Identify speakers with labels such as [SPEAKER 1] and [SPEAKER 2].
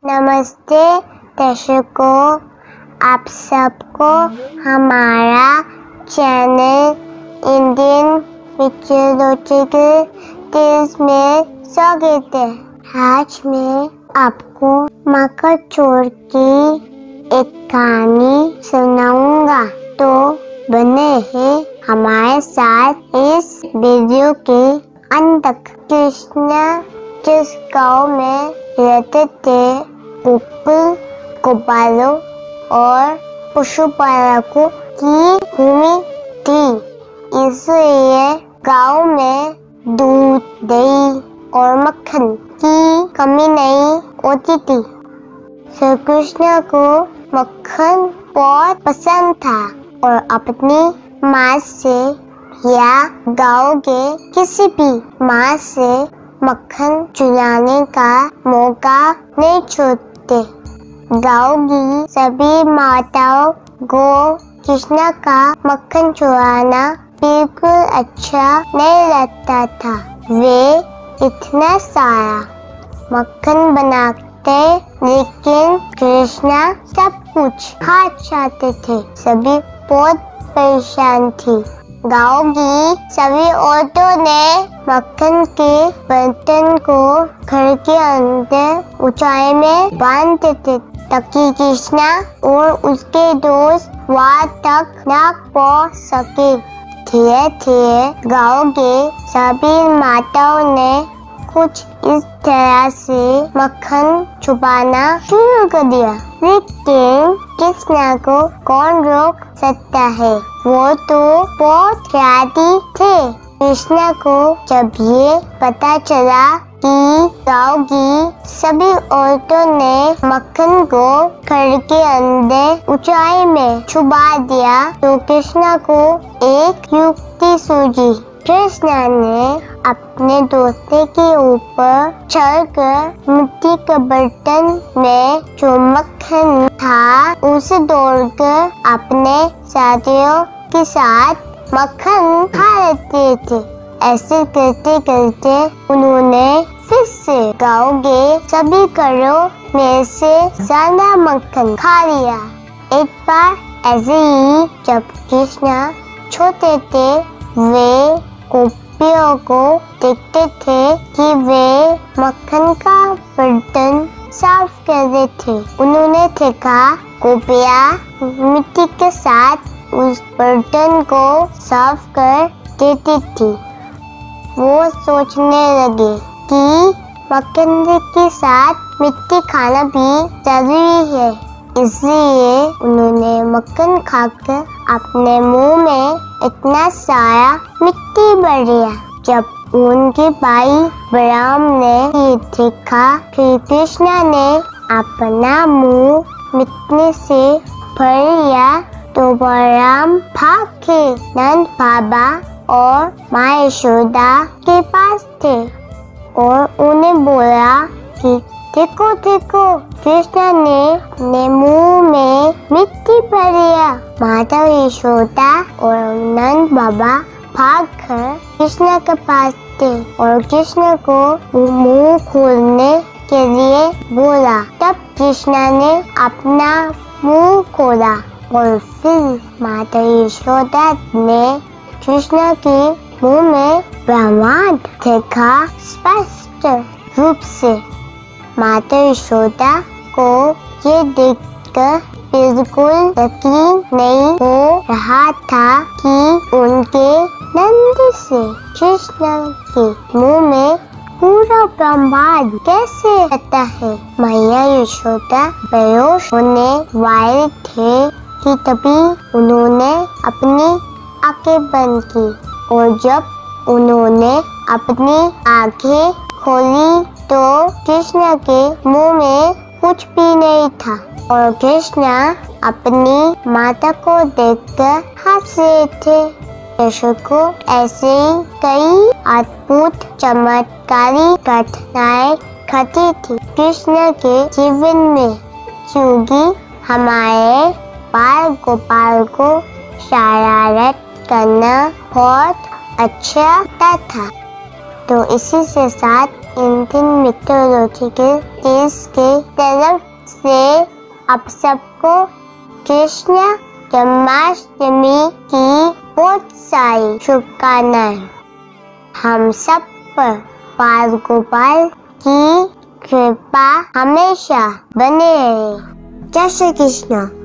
[SPEAKER 1] नमस्ते दर्शकों, आप सबको हमारा चैनल इंडियन मिथोलॉजिकल टेल्स में स्वागत है। आज मैं आपको मकर चोर की एक कहानी सुनाऊंगा, तो बने हैं हमारे साथ इस वीडियो के अंत तक। कृष्ण जिस गांव में रहते थे, गोकुल गोपालों और पशुपालकों की भूमि थी, इसलिए गांव में दूध, दही और मक्खन की कमी नहीं होती थी। श्री कृष्ण को मक्खन बहुत पसंद था और अपनी माँ से या गांव के किसी भी माँ से मक्खन चुराने का मौका नहीं छोड़ते। गांव की सभी माताओं को कृष्ण का मक्खन चुराना बिल्कुल अच्छा नहीं लगता था। वे इतना सारा मक्खन बनाते, लेकिन कृष्ण सब कुछ खा जाते थे। सभी बहुत परेशान थी। गांव की सभी औरतों ने मक्खन के बर्तन को घर के अंदर ऊंचाई में बांध देते, ताकि कृष्ण और उसके दोस्त वहां तक न पहुंच सके। धीरे धीरे गांव के सभी माताओं ने कुछ इस तरह से मक्खन छुपाना शुरू कर दिया। लेकिन कृष्ण को कौन रोक सकता है, वो तो बहुत डरती थे। कृष्ण को जब ये पता चला कि गांव की सभी औरतों ने मक्खन को घर के अंदर ऊंचाई में छुपा दिया, तो कृष्ण को एक युक्ति सूझी। कृष्ण ने अपने दोस्ते के ऊपर चढ़कर मिट्टी के बर्तन में जो मक्खन था, उसे तोड़कर अपने साथियों के साथ मक्खन खा लेते थे। ऐसे करते करते उन्होंने फिर से गांव के सभी घरों में से ज्यादा मक्खन खा लिया। एक बार ऐसे ही जब कृष्ण छोटे थे, वे गोपियों को देखते थे कि वे मक्खन का बर्तन साफ कर रहे थे। उन्होंने देखा गोपियाँ मिट्टी के साथ उस बर्तन को साफ कर देती थी। वो सोचने लगे कि मक्खन के साथ मिट्टी खाना भी जरूरी है, इसलिए उन्होंने मक्खन खाकर अपने मुंह में इतना सारा मिट्टी भर लिया। जब उनके भाई बलराम ने ये देखा कि कृष्ण ने अपना मुंह मिट्टी से भर लिया, तो बलराम भाग के नंद बाबा और माँ यशोदा के पास थे और उन्हें बोला कि देखो देखो, कृष्ण ने अपने मुंह में मिट्टी भर लिया। माता यशोदा और नंद बाबा भागकर कृष्ण के पास थे और कृष्ण को मुंह खोलने के लिए बोला। तब कृष्ण ने अपना मुंह खोला और फिर माता यशोदा ने कृष्ण के मुंह में ब्रह्मांड देखा स्पष्ट रूप से। माता यशोदा को ये देखकर बिल्कुल यकीन नहीं हो रहा था कि उनके नंद से कृष्ण के मुंह में पूरा ब्रह्मांड कैसे आता है। मैया यशोदा बेहोश होने वाले थे कि तभी उन्होंने अपनी आंखें बंद की, और जब उन्होंने अपनी आंखें खोली तो कृष्ण के मुंह में कुछ भी नहीं था और कृष्ण अपनी माता को देखकर हंस रहे थे। दर्शकों, ऐसे ही कई अद्भुत चमत्कारी घटनाएं घटी थी कृष्ण के जीवन में, क्योंकि हमारे बाल गोपाल को शरारत करना बहुत अच्छा लगता था। तो इसी के साथ इंडियन मिथोलॉजिकल डेज के तरफ से आप सबको कृष्ण जन्माष्टमी की बहुत सारी शुभकामनाएं। हम सब पर बाल गोपाल की कृपा हमेशा बने रहे। जय श्री कृष्ण।